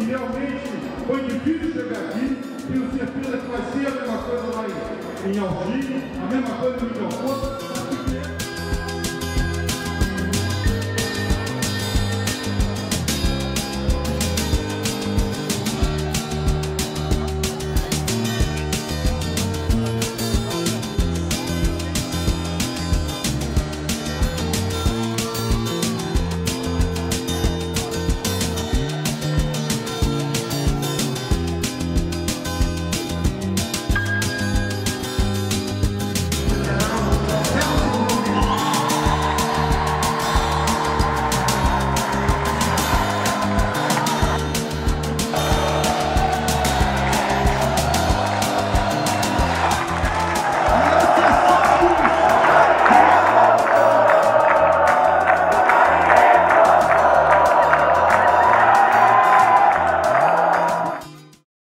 realmente foi difícil chegar aqui. Tenho certeza que vai ser a mesma coisa lá em Algiers, a mesma coisa em Miguel Couto.